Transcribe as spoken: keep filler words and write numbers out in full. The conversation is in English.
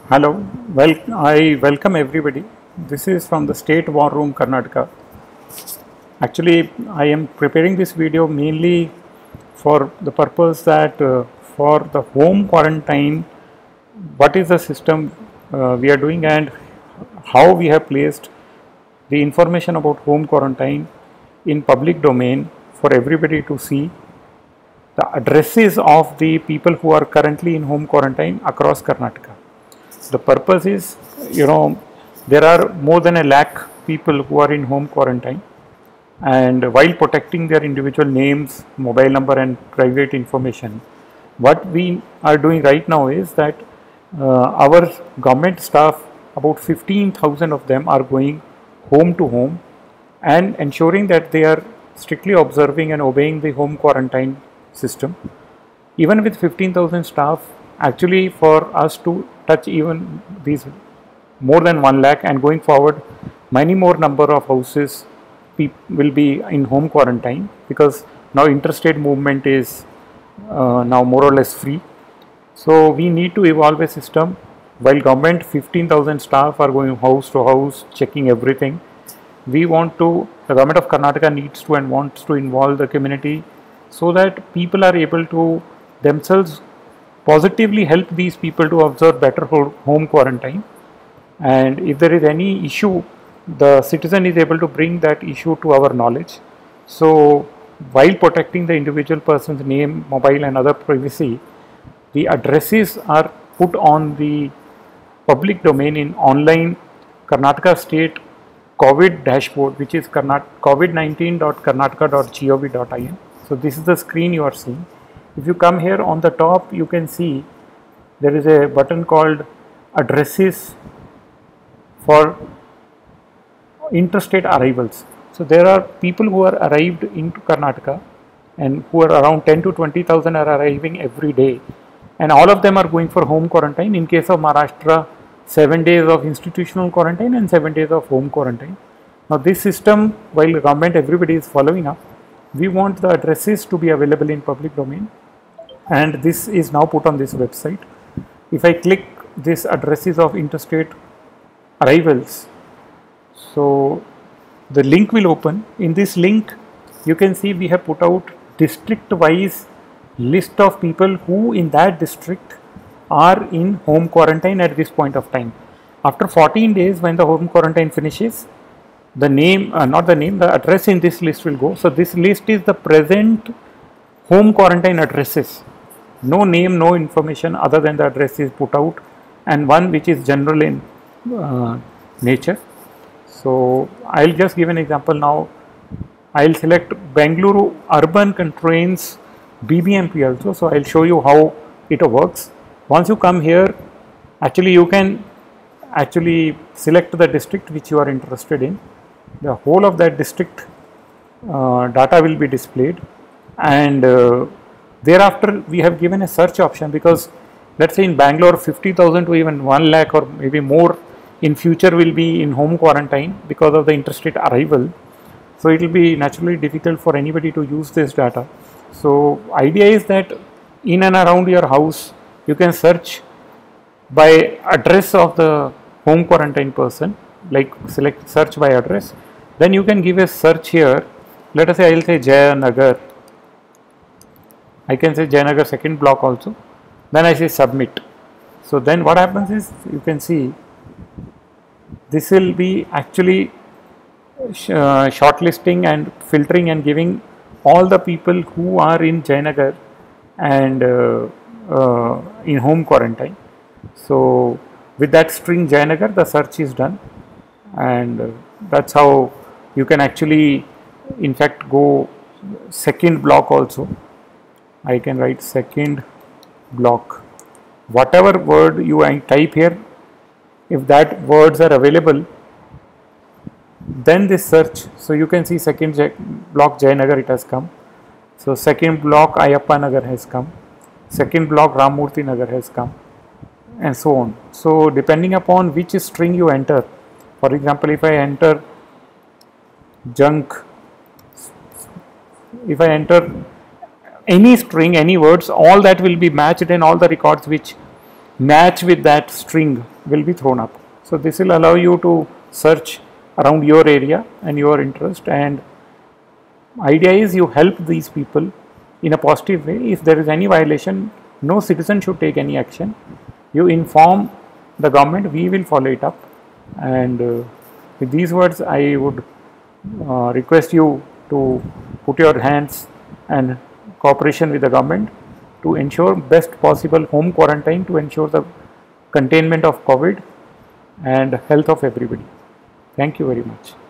Hello, well, I welcome everybody. This is from the State War Room, Karnataka. Actually, I am preparing this video mainly for the purpose that uh, for the home quarantine, what is the system uh, we are doing and how we have placed the information about home quarantine in public domain for everybody to see the addresses of the people who are currently in home quarantine across Karnataka. The purpose is, you know, there are more than a lakh people who are in home quarantine, and while protecting their individual names, mobile number and private information, what we are doing right now is that uh, our government staff, about fifteen thousand of them, are going home to home and ensuring that they are strictly observing and obeying the home quarantine system. Even with fifteen thousand staff, actually for us to touch even these more than one lakh, and going forward many more number of houses will be in home quarantine, because now interstate movement is uh, now more or less free. So we need to evolve a system. While government fifteen thousand staff are going house to house checking everything, we want to, the government of Karnataka needs to and wants to involve the community so that people are able to themselves positively help these people to observe better home quarantine. And if there is any issue, the citizen is able to bring that issue to our knowledge. So while protecting the individual person's name, mobile and other privacy, the addresses are put on the public domain in online Karnataka State COVID dashboard, which is covid nineteen dot karnataka dot gov dot in. So this is the screen you are seeing. If you come here on the top, you can see there is a button called addresses for interstate arrivals. So there are people who are arrived into Karnataka and who are around ten to twenty thousand are arriving every day, and all of them are going for home quarantine. In case of Maharashtra, seven days of institutional quarantine and seven days of home quarantine. Now this system, while government everybody is following up, we want the addresses to be available in public domain, and this is now put on this website. If I click this addresses of interstate arrivals, so the link will open. In this link you can see we have put out district wise list of people who in that district are in home quarantine at this point of time. After fourteen days, when the home quarantine finishes, the name, uh, not the name, the address in this list will go. So this list is the present home quarantine addresses. No name, no information other than the address is put out, and one which is general in uh, nature. So I'll just give an example now. I'll select Bengaluru urban constraints B B M P also. So I'll show you how it works. Once you come here, actually you can actually select the district which you are interested in. The whole of that district uh, data will be displayed, and uh, thereafter we have given a search option, because let's say in Bangalore fifty thousand to even one lakh or maybe more in future will be in home quarantine because of the interstate arrival. So it will be naturally difficult for anybody to use this data. So idea is that in and around your house you can search by address of the home quarantine person, like select search by address. Then you can give a search here. Let us say I will say Jayanagar. I can say Jayanagar second block also. Then I say submit. So then what happens is, you can see this will be actually sh uh, shortlisting and filtering and giving all the people who are in Jayanagar and uh, uh, in home quarantine. So with that string Jayanagar, the search is done, and uh, that's how you can actually in fact go second block also. I can write second block. Whatever word you type here, if that words are available, then this search. So you can see second block Jayanagar, it has come. So second block Ayappa Nagar has come. Second block Ramurthy Nagar has come, and so on. So depending upon which string you enter, for example, if I enter junk, if I enter any string, any words, all that will be matched, and all the records which match with that string will be thrown up. So this will allow you to search around your area and your interest, and idea is you help these people in a positive way. If there is any violation, no citizen should take any action. You inform the government, we will follow it up. And uh, with these words, I would uh, request you to put your hands and cooperation with the government to ensure best possible home quarantine, to ensure the containment of COVID and health of everybody. Thank you very much.